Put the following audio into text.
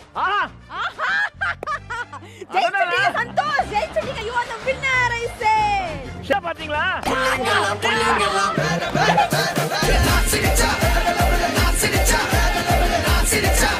ஜெயிச்சிட்டீங்க Santhosh, ஜெயிச்சிட்டீங்க. You are the winner I say. பாத்தீங்களா?